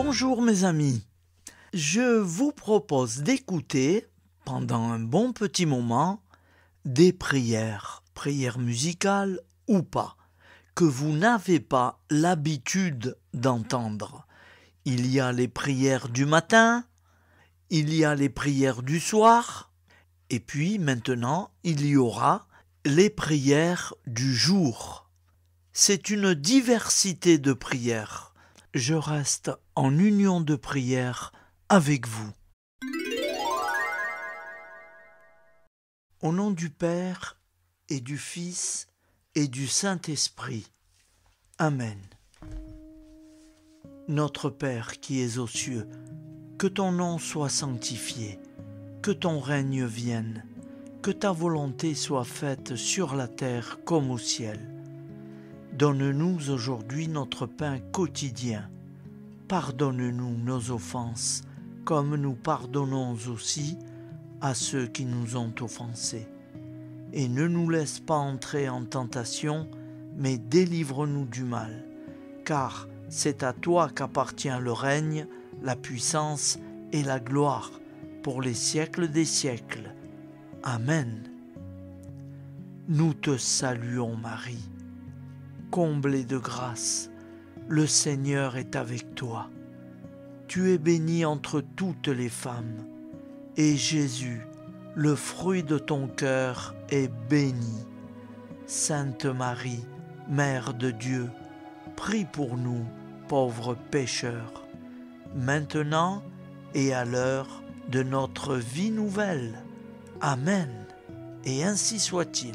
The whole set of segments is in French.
Bonjour mes amis, je vous propose d'écouter, pendant un bon petit moment, des prières musicales ou pas, que vous n'avez pas l'habitude d'entendre. Il y a les prières du matin, il y a les prières du soir, et puis maintenant il y aura les prières du jour. C'est une diversité de prières. Je reste en union de prière avec vous. Au nom du Père et du Fils et du Saint-Esprit. Amen. Notre Père qui es aux cieux, que ton nom soit sanctifié, que ton règne vienne, que ta volonté soit faite sur la terre comme au ciel. Donne-nous aujourd'hui notre pain quotidien. Pardonne-nous nos offenses, comme nous pardonnons aussi à ceux qui nous ont offensés. Et ne nous laisse pas entrer en tentation, mais délivre-nous du mal. Car c'est à toi qu'appartient le règne, la puissance et la gloire, pour les siècles des siècles. Amen. Nous te saluons, Marie. Comblée de grâce, le Seigneur est avec toi. Tu es bénie entre toutes les femmes, et Jésus, le fruit de ton cœur, est béni. Sainte Marie, Mère de Dieu, prie pour nous, pauvres pécheurs, maintenant et à l'heure de notre vie nouvelle. Amen. Et ainsi soit-il.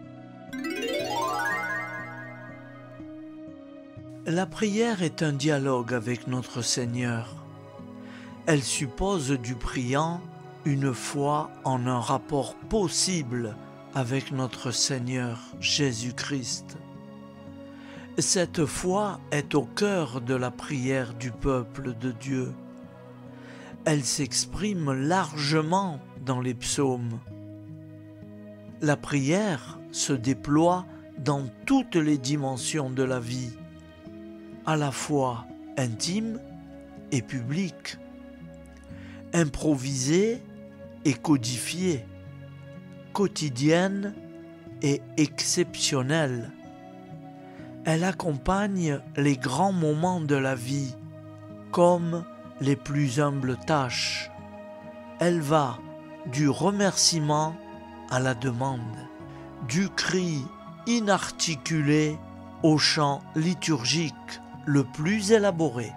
La prière est un dialogue avec notre Seigneur. Elle suppose du priant une foi en un rapport possible avec notre Seigneur Jésus-Christ. Cette foi est au cœur de la prière du peuple de Dieu. Elle s'exprime largement dans les psaumes. La prière se déploie dans toutes les dimensions de la vie, à la fois intime et publique, improvisée et codifiée, quotidienne et exceptionnelle. Elle accompagne les grands moments de la vie, comme les plus humbles tâches. Elle va du remerciement à la demande, du cri inarticulé au chant liturgique le plus élaboré.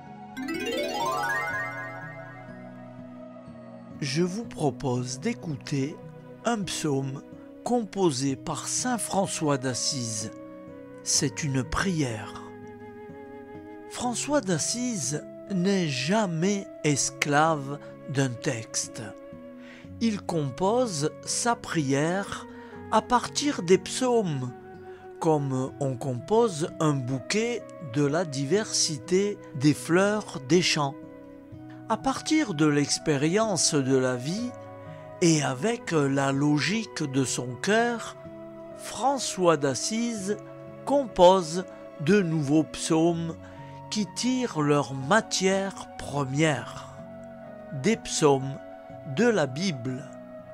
Je vous propose d'écouter un psaume composé par saint François d'Assise. C'est une prière. François d'Assise n'est jamais esclave d'un texte. Il compose sa prière à partir des psaumes, comme on compose un bouquet de la diversité des fleurs des champs. À partir de l'expérience de la vie et avec la logique de son cœur, François d'Assise compose de nouveaux psaumes qui tirent leur matière première, des psaumes de la Bible.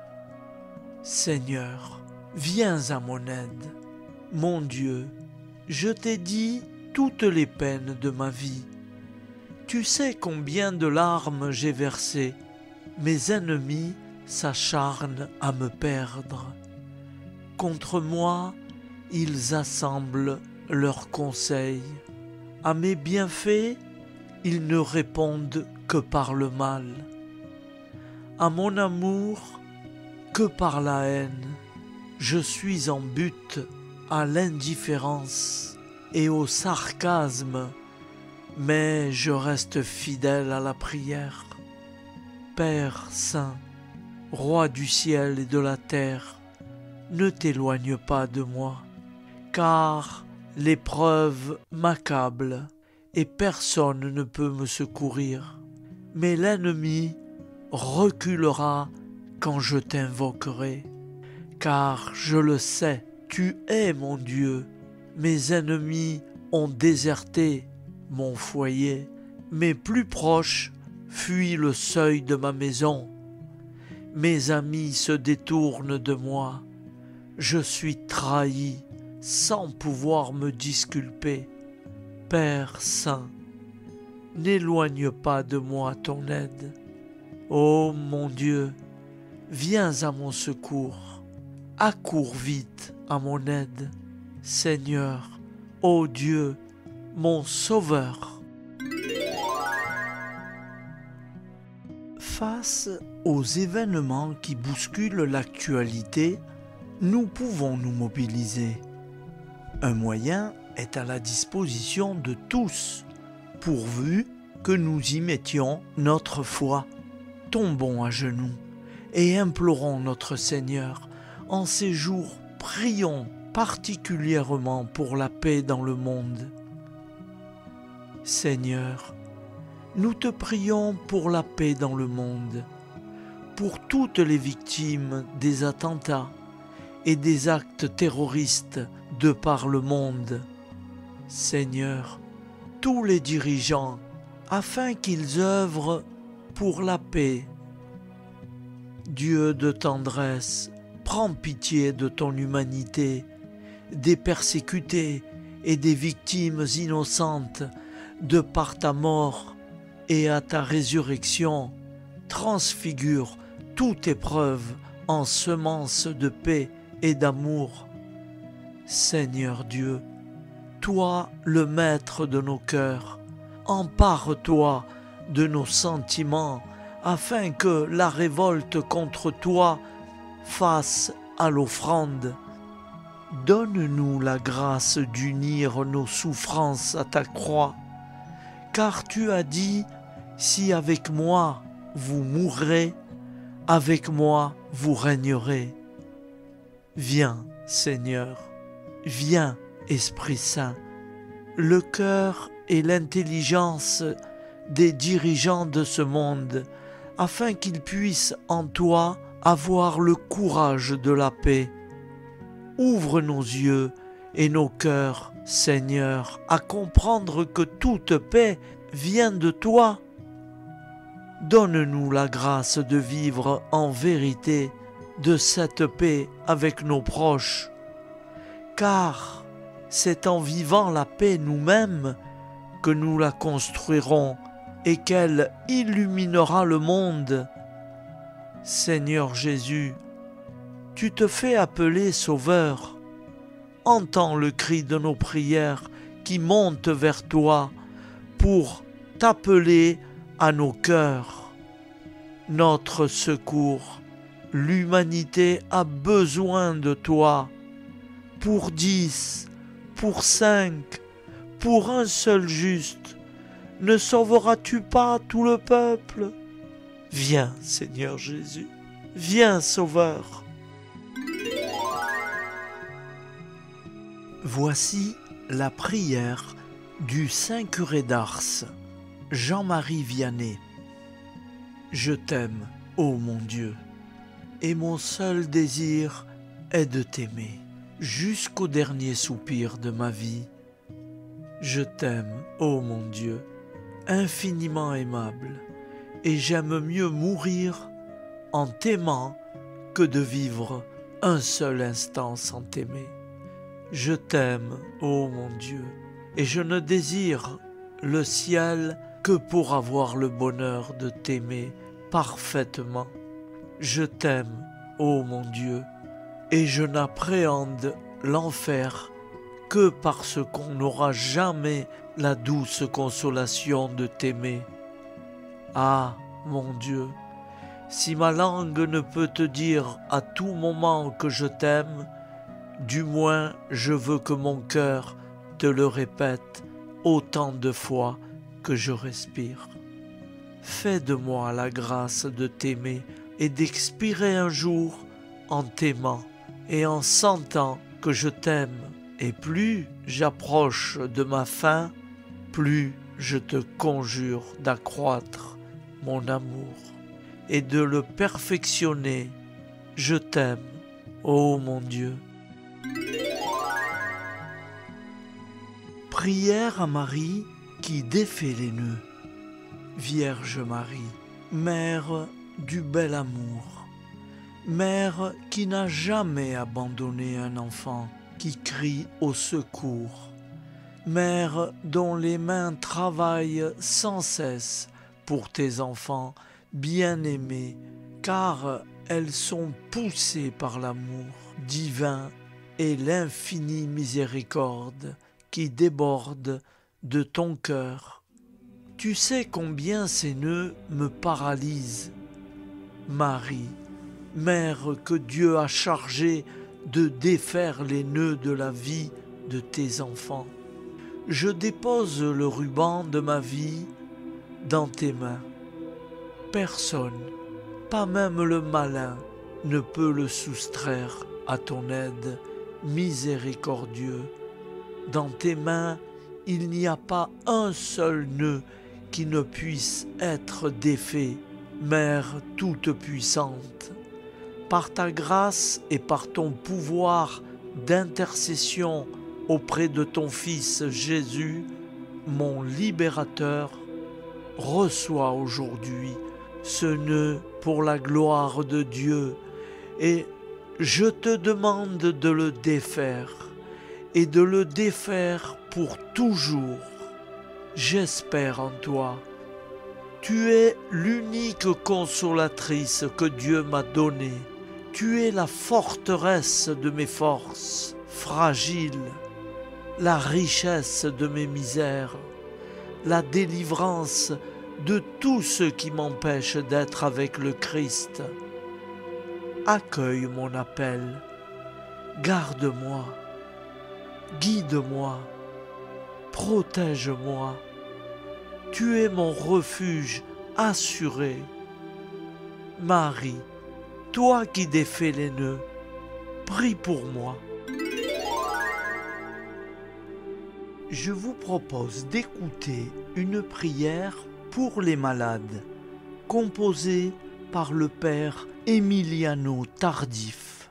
Seigneur, viens à mon aide. Mon Dieu, je t'ai dit toutes les peines de ma vie. Tu sais combien de larmes j'ai versées. Mes ennemis s'acharnent à me perdre. Contre moi, ils assemblent leurs conseils. À mes bienfaits, ils ne répondent que par le mal. À mon amour, que par la haine. Je suis en butte à l'indifférence et au sarcasme, mais je reste fidèle à la prière. Père saint, roi du ciel et de la terre, ne t'éloigne pas de moi, car l'épreuve m'accable et personne ne peut me secourir. Mais l'ennemi reculera quand je t'invoquerai, car je le sais, tu es mon Dieu. Mes ennemis ont déserté mon foyer, Mes plus proches fuient le seuil de ma maison. Mes amis se détournent de moi. Je suis trahi sans pouvoir me disculper. Père saint, n'éloigne pas de moi ton aide. Ô mon Dieu, viens à mon secours. Accours vite à mon aide. Seigneur, ô Dieu, mon Sauveur. Face aux événements qui bousculent l'actualité, nous pouvons nous mobiliser. Un moyen est à la disposition de tous, pourvu que nous y mettions notre foi. Tombons à genoux et implorons notre Seigneur. En ces jours, prions particulièrement pour la paix dans le monde. Seigneur, nous te prions pour la paix dans le monde, pour toutes les victimes des attentats et des actes terroristes de par le monde. Seigneur, tous les dirigeants, afin qu'ils œuvrent pour la paix. Dieu de tendresse, prends pitié de ton humanité, des persécutés et des victimes innocentes de par ta mort, et à ta résurrection, transfigure toute épreuve en semence de paix et d'amour. Seigneur Dieu, toi le maître de nos cœurs, empare-toi de nos sentiments afin que la révolte contre toi fasse à l'offrande. Donne-nous la grâce d'unir nos souffrances à ta croix, car tu as dit, si avec moi vous mourrez, avec moi vous régnerez. Viens, Seigneur, viens, Esprit Saint, le cœur et l'intelligence des dirigeants de ce monde, afin qu'ils puissent en toi avoir le courage de la paix. Ouvre nos yeux et nos cœurs, Seigneur, à comprendre que toute paix vient de toi. Donne-nous la grâce de vivre en vérité de cette paix avec nos proches, car c'est en vivant la paix nous-mêmes que nous la construirons et qu'elle illuminera le monde. Seigneur Jésus, tu te fais appeler Sauveur. Entends le cri de nos prières qui montent vers toi pour t'appeler à nos cœurs. Notre secours, l'humanité a besoin de toi. Pour 10, pour 5, pour un seul juste, ne sauveras-tu pas tout le peuple? Viens, Seigneur Jésus, viens, Sauveur. Voici la prière du Saint curé d'Ars, Jean-Marie Vianney. Je t'aime, ô mon Dieu, et mon seul désir est de t'aimer jusqu'au dernier soupir de ma vie. Je t'aime, ô mon Dieu, infiniment aimable, et j'aime mieux mourir en t'aimant que de vivre un seul instant sans t'aimer. Je t'aime, ô mon Dieu, et je ne désire le ciel que pour avoir le bonheur de t'aimer parfaitement. Je t'aime, ô mon Dieu, et je n'appréhende l'enfer que parce qu'on n'aura jamais la douce consolation de t'aimer. Ah, mon Dieu, si ma langue ne peut te dire à tout moment que je t'aime, du moins je veux que mon cœur te le répète autant de fois que je respire. Fais de moi la grâce de t'aimer et d'expirer un jour en t'aimant et en sentant que je t'aime. Et plus j'approche de ma fin, plus je te conjure d'accroître mon amour et de le perfectionner. Je t'aime, ô mon Dieu. Prière à Marie qui défait les nœuds. Vierge Marie, Mère du bel amour, Mère qui n'a jamais abandonné un enfant qui crie au secours, Mère dont les mains travaillent sans cesse pour tes enfants bien-aimés, car elles sont poussées par l'amour divin et l'infinie miséricorde qui déborde de ton cœur. Tu sais combien ces nœuds me paralysent. Marie, Mère que Dieu a chargée de défaire les nœuds de la vie de tes enfants, je dépose le ruban de ma vie dans tes mains. Personne, pas même le malin, ne peut le soustraire à ton aide, miséricordieux. Dans tes mains, il n'y a pas un seul nœud qui ne puisse être défait, Mère toute puissante. Par ta grâce et par ton pouvoir d'intercession auprès de ton Fils Jésus, mon libérateur, reçois aujourd'hui ce nœud pour la gloire de Dieu et je te demande de le défaire et de le défaire pour toujours. J'espère en toi. Tu es l'unique consolatrice que Dieu m'a donnée. Tu es la forteresse de mes forces fragiles, la richesse de mes misères, la délivrance de tout ce qui m'empêche d'être avec le Christ. Accueille mon appel, garde-moi, guide-moi, protège-moi. Tu es mon refuge assuré. Marie, toi qui défais les nœuds, prie pour moi. Je vous propose d'écouter une prière pour les malades, composée par le Père Emiliano Tardif.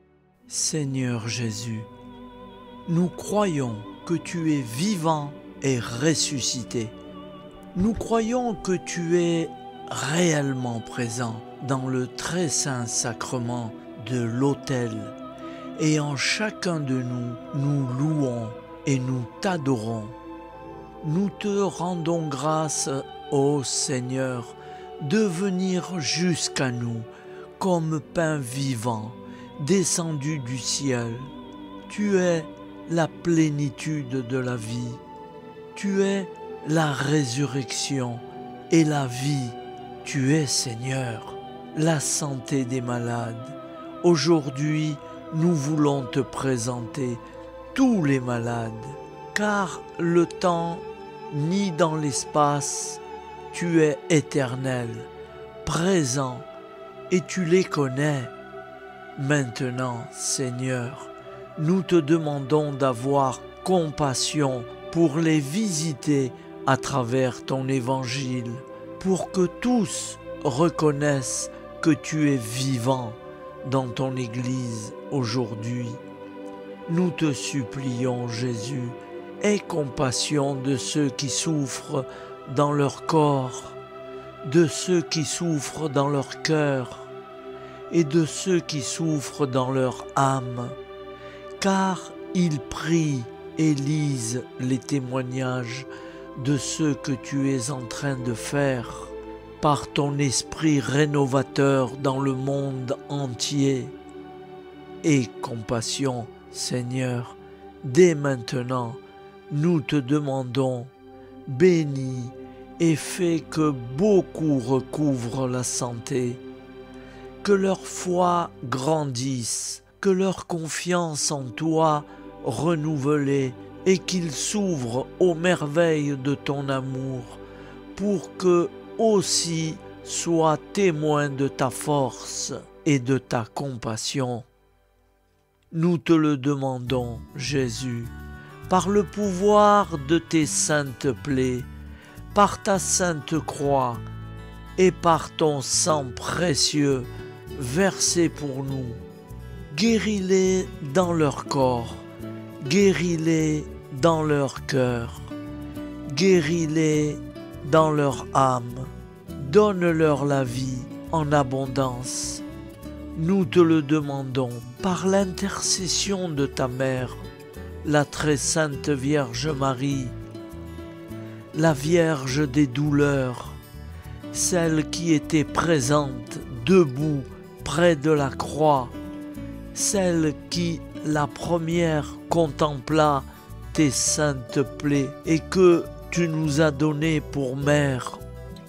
Seigneur Jésus, nous croyons que tu es vivant et ressuscité. Nous croyons que tu es réellement présent dans le très saint sacrement de l'autel et en chacun de nous, nous louons et nous t'adorons. Nous te rendons grâce, ô Seigneur, de venir jusqu'à nous comme pain vivant descendu du ciel. Tu es la plénitude de la vie. Tu es la résurrection et la vie. Tu es, Seigneur, la santé des malades. Aujourd'hui, nous voulons te présenter tous les malades, car le temps ni dans l'espace, tu es éternel, présent, et tu les connais. Maintenant, Seigneur, nous te demandons d'avoir compassion pour les visiter à travers ton évangile, pour que tous reconnaissent que tu es vivant dans ton Église aujourd'hui. Nous te supplions, Jésus, aie compassion de ceux qui souffrent dans leur corps, de ceux qui souffrent dans leur cœur et de ceux qui souffrent dans leur âme, car ils prient et lisent les témoignages de ce que tu es en train de faire par ton esprit rénovateur dans le monde entier. Aie compassion, Seigneur, dès maintenant, nous te demandons, bénis et fais que beaucoup recouvrent la santé, que leur foi grandisse, que leur confiance en toi renouvelée et qu'ils s'ouvrent aux merveilles de ton amour pour que aussi soient témoins de ta force et de ta compassion. Nous te le demandons, Jésus, par le pouvoir de tes saintes plaies, par ta sainte croix et par ton sang précieux versé pour nous. Guéris-les dans leur corps, guéris-les dans leur cœur, guéris-les dans leur âme. Donne-leur la vie en abondance. Nous te le demandons par l'intercession de ta mère, la très sainte Vierge Marie, la Vierge des douleurs, celle qui était présente, debout, près de la croix, celle qui, la première, contempla tes saintes plaies et que tu nous as données pour mère.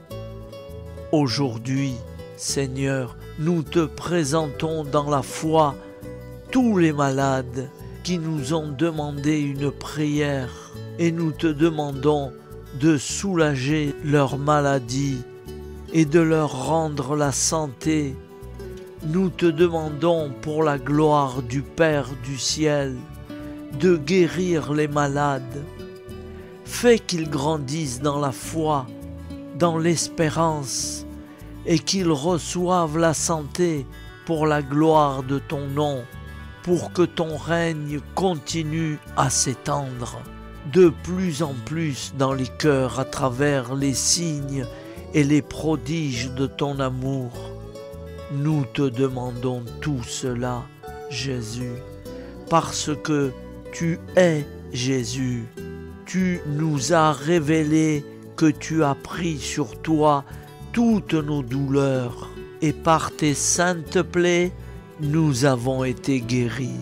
Aujourd'hui, Seigneur, nous te présentons dans la foi tous les malades qui nous ont demandé une prière et nous te demandons de soulager leur maladie et de leur rendre la santé. Nous te demandons pour la gloire du Père du ciel de guérir les malades. Fais qu'ils grandissent dans la foi, dans l'espérance et qu'ils reçoivent la santé pour la gloire de ton nom, pour que ton règne continue à s'étendre de plus en plus dans les cœurs à travers les signes et les prodiges de ton amour. Nous te demandons tout cela, Jésus, parce que tu es Jésus. Tu nous as révélé que tu as pris sur toi toutes nos douleurs et par tes saintes plaies, nous avons été guéris.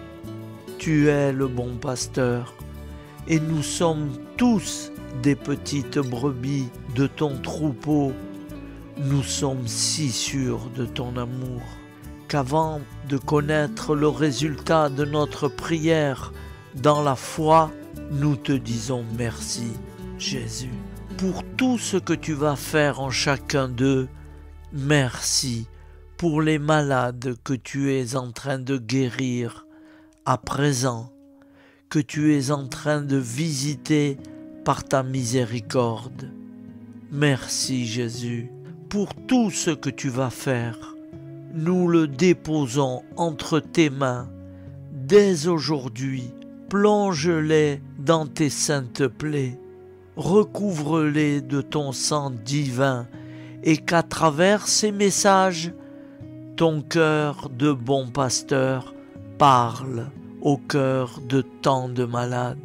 Tu es le bon pasteur et nous sommes tous des petites brebis de ton troupeau. Nous sommes si sûrs de ton amour qu'avant de connaître le résultat de notre prière dans la foi, nous te disons merci, Jésus, pour tout ce que tu vas faire en chacun d'eux. Merci pour les malades que tu es en train de guérir à présent, que tu es en train de visiter par ta miséricorde. Merci Jésus pour tout ce que tu vas faire. Nous le déposons entre tes mains dès aujourd'hui. Plonge-les dans tes saintes plaies, recouvre-les de ton sang divin et qu'à travers ces messages, ton cœur de bon pasteur parle au cœur de tant de malades.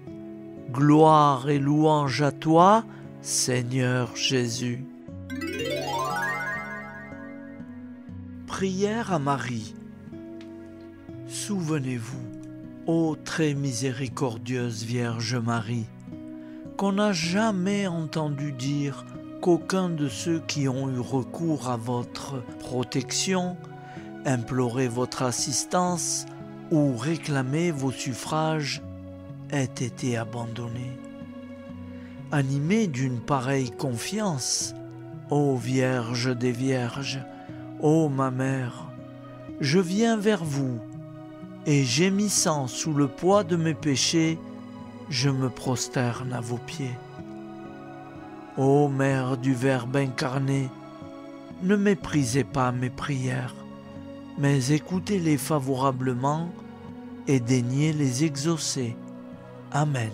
Gloire et louange à toi, Seigneur Jésus. Prière à Marie. Souvenez-vous, ô très miséricordieuse Vierge Marie, qu'on n'a jamais entendu dire qu'aucun de ceux qui ont eu recours à votre protection, imploré votre assistance ou réclamé vos suffrages ait été abandonné. Animé d'une pareille confiance, ô Vierge des Vierges, ô ma mère, je viens vers vous, et gémissant sous le poids de mes péchés, je me prosterne à vos pieds. Ô Mère du Verbe incarné, ne méprisez pas mes prières, mais écoutez-les favorablement et daignez les exaucer. Amen.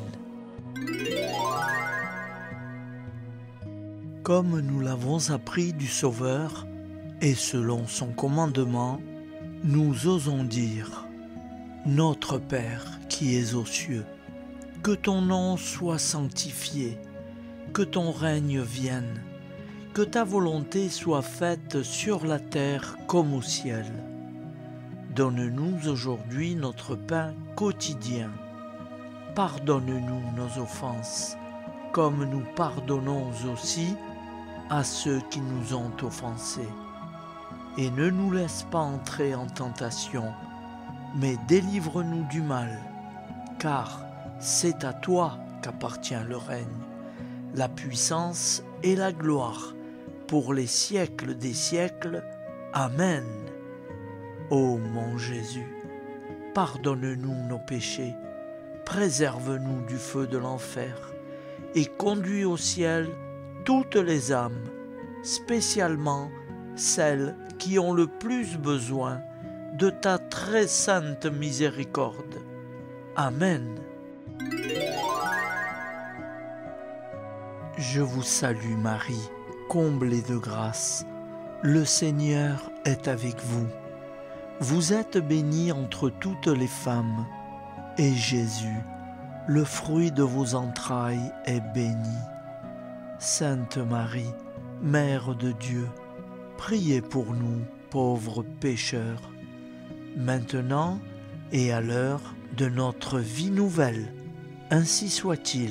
Comme nous l'avons appris du Sauveur, et selon son commandement, nous osons dire: Notre Père qui es aux cieux, que ton nom soit sanctifié, que ton règne vienne, que ta volonté soit faite sur la terre comme au ciel. Donne-nous aujourd'hui notre pain quotidien. Pardonne-nous nos offenses, comme nous pardonnons aussi à ceux qui nous ont offensés. Et ne nous laisse pas entrer en tentation, mais délivre-nous du mal, car c'est à toi qu'appartient le règne, la puissance et la gloire, pour les siècles des siècles. Amen. Ô mon Jésus, pardonne-nous nos péchés, préserve-nous du feu de l'enfer, et conduis au ciel toutes les âmes, spécialement celles qui ont le plus besoin de ta très sainte miséricorde. Amen. Je vous salue Marie, comblée de grâce. Le Seigneur est avec vous. Vous êtes bénie entre toutes les femmes, et Jésus, le fruit de vos entrailles, est béni. Sainte Marie, Mère de Dieu, priez pour nous, pauvres pécheurs, maintenant et à l'heure de notre vie nouvelle. Ainsi soit-il.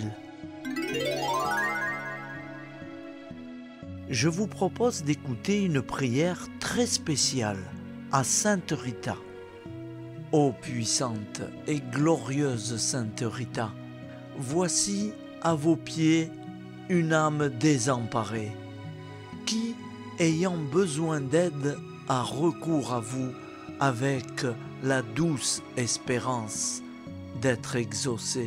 Je vous propose d'écouter une prière très spéciale à Sainte Rita. Ô puissante et glorieuse Sainte Rita, voici à vos pieds une âme désemparée, qui, ayant besoin d'aide, a recours à vous avec la douce espérance d'être exaucée.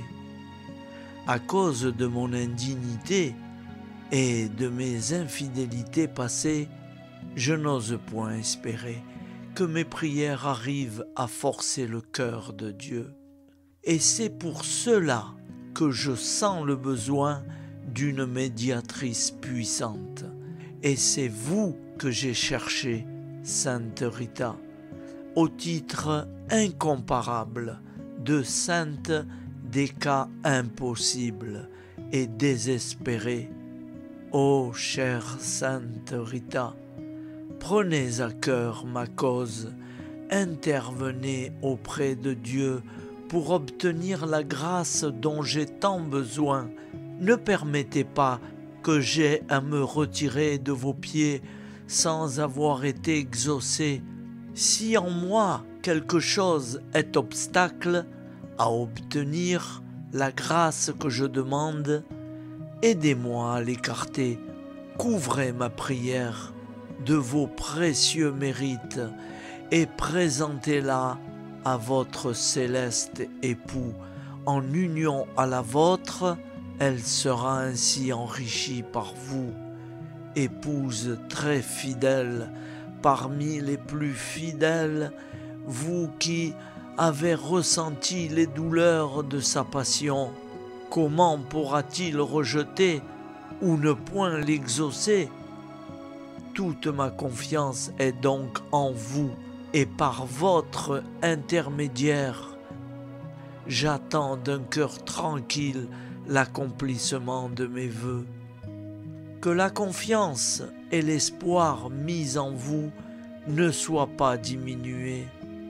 À cause de mon indignité et de mes infidélités passées, je n'ose point espérer que mes prières arrivent à forcer le cœur de Dieu. Et c'est pour cela que je sens le besoin d'une médiatrice puissante. Et c'est vous que j'ai cherché, Sainte Rita, au titre incomparable de sainte des cas impossibles et désespérés. Ô chère Sainte Rita, prenez à cœur ma cause, intervenez auprès de Dieu pour obtenir la grâce dont j'ai tant besoin. Ne permettez pas que j'aie à me retirer de vos pieds sans avoir été exaucé. Si en moi quelque chose est obstacle à obtenir la grâce que je demande, aidez-moi à l'écarter, couvrez ma prière de vos précieux mérites et présentez-la à votre céleste époux. En union à la vôtre, elle sera ainsi enrichie par vous. Épouse très fidèle, parmi les plus fidèles, vous qui avez ressenti les douleurs de sa passion, comment pourra-t-il rejeter ou ne point l'exaucer? Toute ma confiance est donc en vous, et par votre intermédiaire, j'attends d'un cœur tranquille l'accomplissement de mes vœux. Que la confiance et l'espoir mis en vous ne soient pas diminués.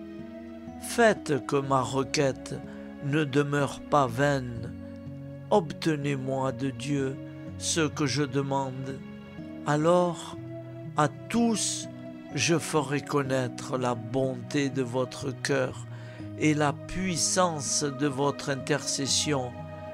Faites que ma requête ne demeure pas vaine. Obtenez-moi de Dieu ce que je demande. Alors, à tous, je ferai connaître la bonté de votre cœur et la puissance de votre intercession.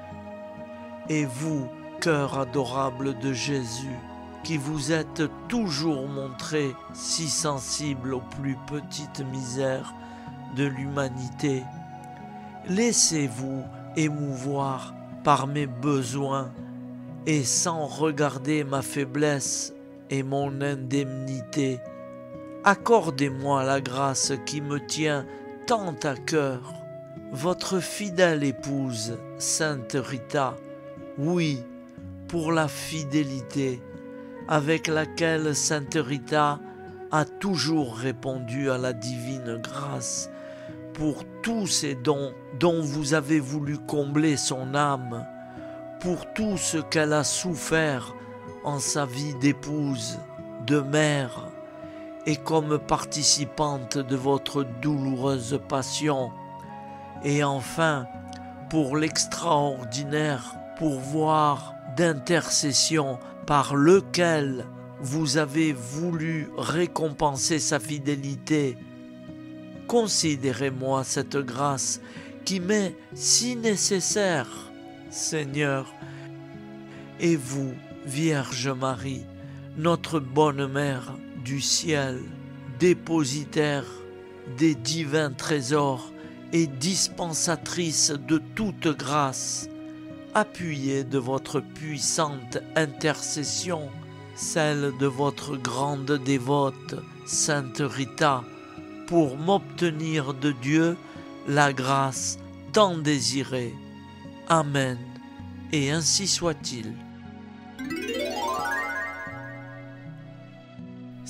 Et vous, cœur adorable de Jésus, qui vous êtes toujours montré si sensible aux plus petites misères de l'humanité, laissez-vous émouvoir par mes besoins et sans regarder ma faiblesse et mon indemnité, accordez-moi la grâce qui me tient tant à cœur. Votre fidèle épouse, Sainte Rita, oui, pour la fidélité avec laquelle Sainte Rita a toujours répondu à la divine grâce, pour tous ces dons dont vous avez voulu combler son âme, pour tout ce qu'elle a souffert en sa vie d'épouse, de mère, et comme participante de votre douloureuse passion, et enfin pour l'extraordinaire pourvoir d'intercession par lequel vous avez voulu récompenser sa fidélité. Considérez-moi cette grâce qui m'est si nécessaire, Seigneur. Et vous, Vierge Marie, notre bonne Mère du ciel, dépositaire des divins trésors et dispensatrice de toute grâce, appuyez de votre puissante intercession celle de votre grande dévote, Sainte Rita, pour m'obtenir de Dieu la grâce tant désirée. Amen. Et ainsi soit-il.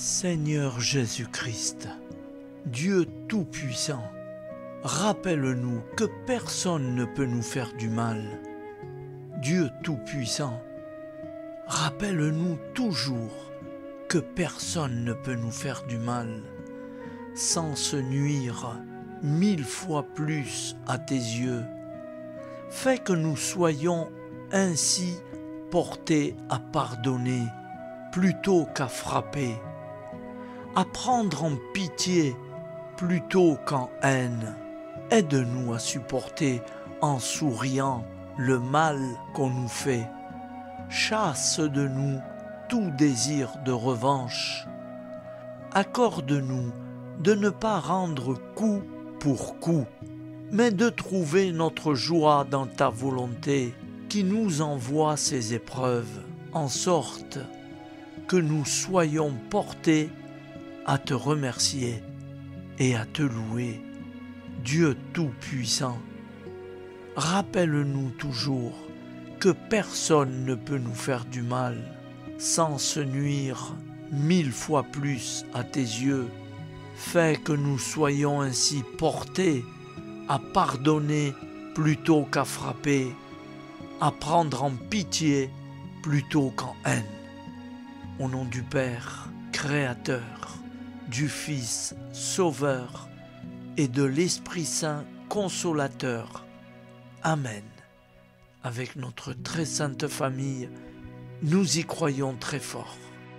Seigneur Jésus-Christ, Dieu Tout-Puissant, rappelle-nous que personne ne peut nous faire du mal. Dieu Tout-Puissant, rappelle-nous toujours que personne ne peut nous faire du mal sans se nuire 1000 fois plus à tes yeux. Fais que nous soyons ainsi portés à pardonner plutôt qu'à frapper, à prendre en pitié plutôt qu'en haine. Aide-nous à supporter en souriant le mal qu'on nous fait. Chasse de nous tout désir de revanche. Accorde-nous de ne pas rendre coup pour coup, mais de trouver notre joie dans ta volonté qui nous envoie ces épreuves, en sorte que nous soyons portés à te remercier et à te louer. Dieu Tout-Puissant, rappelle-nous toujours que personne ne peut nous faire du mal sans se nuire 1000 fois plus à tes yeux. Fais que nous soyons ainsi portés à pardonner plutôt qu'à frapper, à prendre en pitié plutôt qu'en haine. Au nom du Père, Créateur, du Fils, Sauveur, et de l'Esprit Saint, Consolateur. Amen. Avec notre très sainte famille, nous y croyons très fort.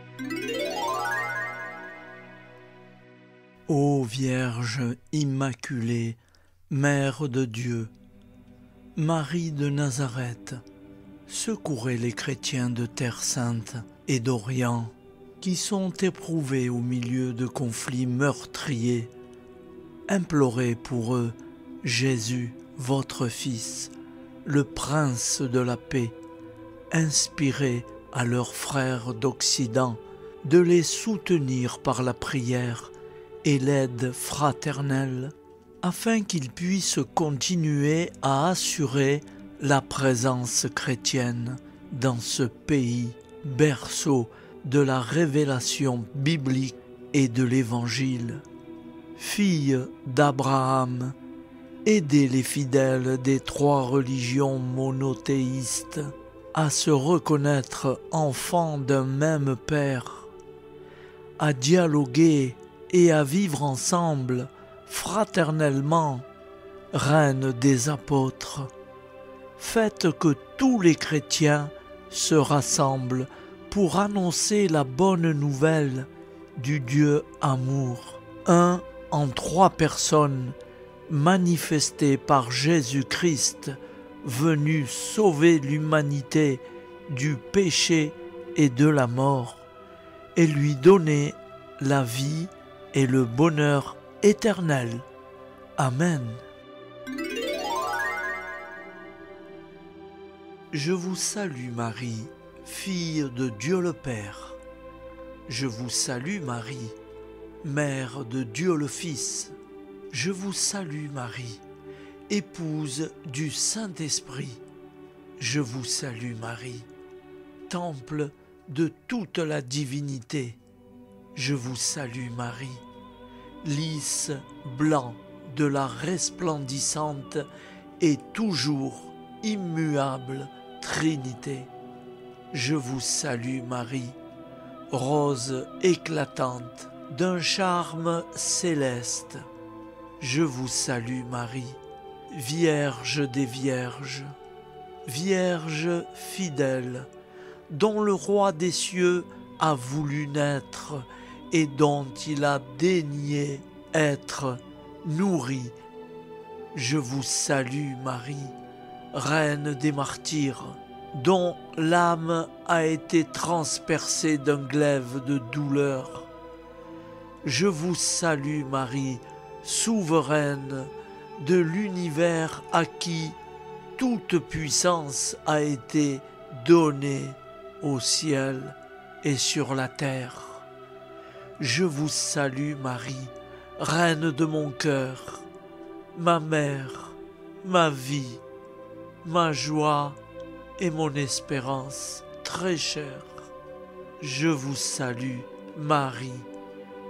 Ô Vierge Immaculée, Mère de Dieu, Marie de Nazareth, secourez les chrétiens de Terre Sainte et d'Orient qui sont éprouvés au milieu de conflits meurtriers. Implorez pour eux Jésus, votre Fils, le Prince de la paix. Inspirez à leurs frères d'Occident de les soutenir par la prière et l'aide fraternelle, afin qu'ils puissent continuer à assurer la présence chrétienne dans ce pays, berceau de la révélation biblique et de l'Évangile. Fille d'Abraham, aidez les fidèles des 3 religions monothéistes à se reconnaître enfants d'un même Père, à dialoguer et à vivre ensemble fraternellement, reine des apôtres. Faites que tous les chrétiens se rassemblent pour annoncer la bonne nouvelle du Dieu amour, un en 3 personnes, manifestées par Jésus-Christ, venu sauver l'humanité du péché et de la mort, et lui donner la vie et le bonheur éternel. Amen. Je vous salue Marie, fille de Dieu le Père. Je vous salue Marie, Mère de Dieu le Fils. Je vous salue Marie, épouse du Saint-Esprit. Je vous salue Marie, temple de toute la divinité. Je vous salue Marie, lys blanc de la resplendissante et toujours immuable Trinité. Je vous salue Marie, rose éclatante d'un charme céleste. Je vous salue Marie, Vierge des Vierges, Vierge fidèle, dont le Roi des cieux a voulu naître et dont il a daigné être nourri. Je vous salue Marie, Reine des martyrs, dont l'âme a été transpercée d'un glaive de douleur. Je vous salue Marie, souveraine de l'univers à qui toute puissance a été donnée au ciel et sur la terre. Je vous salue Marie, Reine de mon cœur, ma mère, ma vie, ma joie et mon espérance très chère. Je vous salue Marie,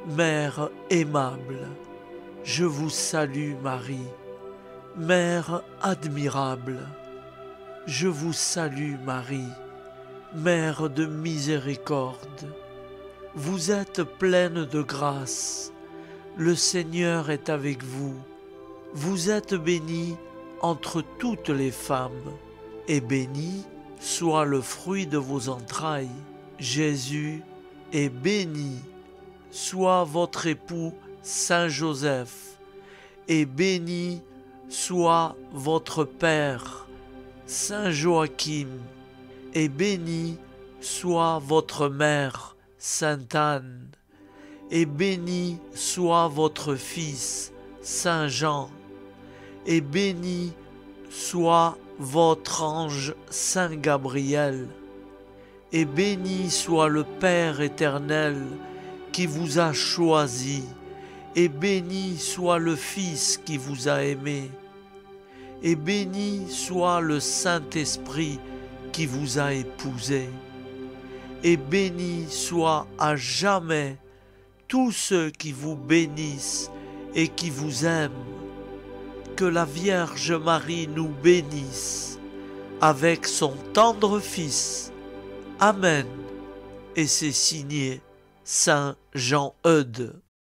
Mère aimable, je vous salue Marie. Mère admirable, je vous salue Marie. Mère de miséricorde, vous êtes pleine de grâce. Le Seigneur est avec vous. Vous êtes bénie entre toutes les femmes, et béni soit le fruit de vos entrailles. Jésus est béni. Soit votre époux Saint Joseph, et béni soit votre Père Saint Joachim, et béni soit votre mère Sainte Anne, et béni soit votre fils Saint Jean, et béni soit votre ange Saint Gabriel, et béni soit le Père éternel qui vous a choisi, et béni soit le Fils qui vous a aimé, et béni soit le Saint-Esprit qui vous a épousé, et béni soit à jamais tous ceux qui vous bénissent et qui vous aiment. Que la Vierge Marie nous bénisse avec son tendre Fils. Amen. Et c'est signé Saint Jean Eudes.